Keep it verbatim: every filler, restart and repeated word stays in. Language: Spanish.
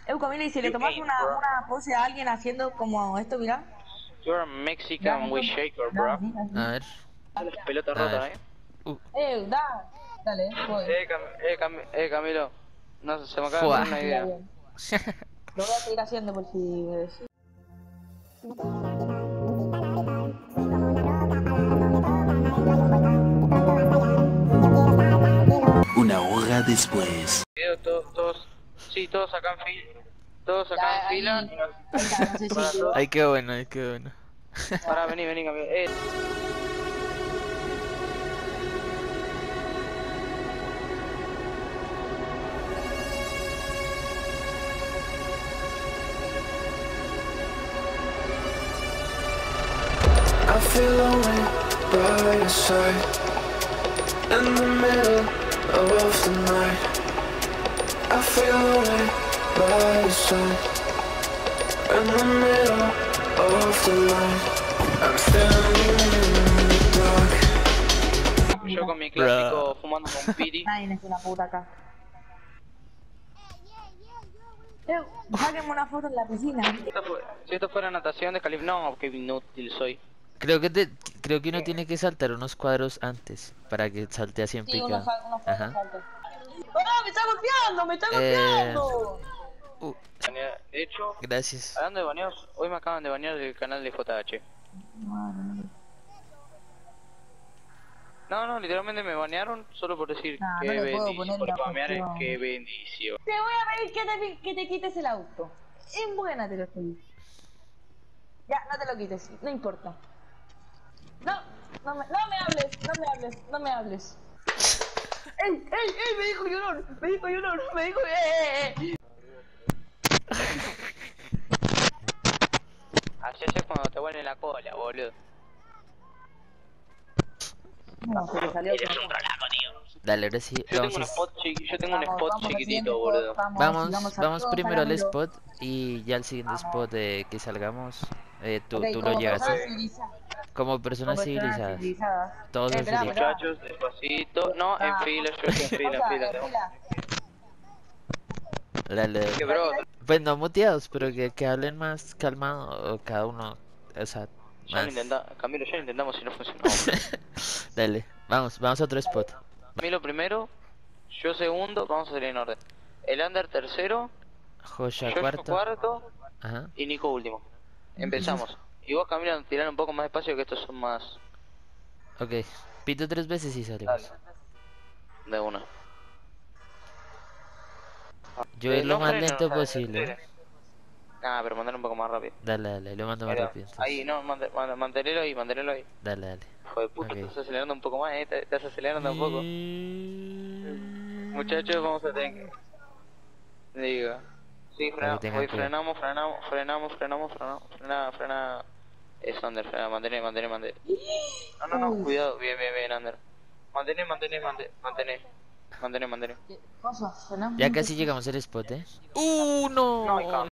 Eu, Camila, y si le You tomas came, una, bro. una pose a alguien haciendo como esto, mira. You're a Mexican with shaker, bro. A ver. Las pelotas A rotas, ver. eh. Uh, Eh, da. Dale, voy. Eh, Cam eh, Cam eh, Camilo. No, se me acaba de Fua. ocurrir una Ya, idea. bien. Lo voy a seguir haciendo por si me decís. Una hora después. Video, todos, todos, sí, todos acá en fila. Todos acá Ya, en fila. ahí. y nos- Ahí está, no sé si Para llegó. todos. Ay, qué bueno, ay, qué bueno. Pará, vení, vení, Camilo. Eh, I feel lonely by your side in the middle of the night. I feel lonely by your side in the middle of the night. I'm standing in the dark. yo con mi clásico fumando con Piri. Nadie es una puta acá. Eh, sáquenme una foto en la piscina. Si esto fue- Si esto fuera natación, descalifico. No, qué inútil soy. Creo que te, creo que uno tiene que saltar unos cuadros antes para que salte así en Sí, unos picado. unos Ajá. saltos. ¡Oh, me está golpeando! ¡Me está Eh, golpeando! Uh, De hecho, gracias. hablando de baneos, hoy me acaban de banear del canal de J H. No, no, literalmente me banearon solo por decir Nah, que no le puedo bendición. poner Por la spamear es cuestión. que bendición. Te voy a pedir que te, que te quites el auto. En buena te lo estoy. Ya, no te lo quites, no importa. No, no me, no me hables, no me hables, no me hables. ¡Ey, ey, ey! Me dijo llorón, me dijo llorón, me dijo eh, eh, eh. Así es cuando te vuelven la cola, boludo. No, se te salió. Eres un trolaco, tío. Dale, ahora sí. Yo Vamos, tengo un a- spot, chi yo tengo un Vamos, spot vamos al siguiente chiquitito, spot, boludo. Vamos, vamos, sigamos a vamos todos, primero al Caramelo. spot y ya al siguiente Vamos. spot eh, que salgamos, eh, tú, Ok, tú lo como llegas. personas civilizadas. Como personas Como personas civilizadas. civilizadas. Todos Eh, son esperá, civilizados. esperá. Muchachos, despacito. No, en Ah, fila, yo estoy en fila, en Pausa, fila. en tengo- fila. Dale, Que dale. bro, Pues no muteados, pero que, que hablen más calmado o cada uno, o sea, ya lo más. intentamos, Camilo, ya lo intentamos y no funcionó. Dale, vamos, vamos a otro spot. Camilo primero, yo segundo, vamos a salir en orden. El Under tercero, Joya yo cuarto. cuarto Ajá. y Nico último. Empezamos. Y vos, Camilo, tirar un poco más despacio que estos son más Ok, pito tres veces y salimos. Dale. de una. Yo Eh, ir lo no más freno, lento o sea, posible. acelere. Ah, pero mandar un poco más rápido. Dale, dale, lo mando más Mira, rápido. entonces. ahí, no, mant mant mantenerlo ahí, mantenerlo ahí. Dale, dale. Hijo de puta, Ok. estás acelerando un poco más, eh, te- estás acelerando un poco. Muchachos, vamos a tener que... Diga. Sí, frena, Ahí tenga voy, cuidado. frenamos, frenamos, frenamos, frenamos, frenamos, frena, frena... Es Ander, frena, mantener, mantener, mantener. No, no, no, cuidado, bien, bien, bien, Ander. Mantener, mantener, mantener, mantener, mantener, mantener. ¿Qué cosa? Frenamos Ya mucho. casi llegamos al spot, eh. ¡Uh, no! No, y Cam-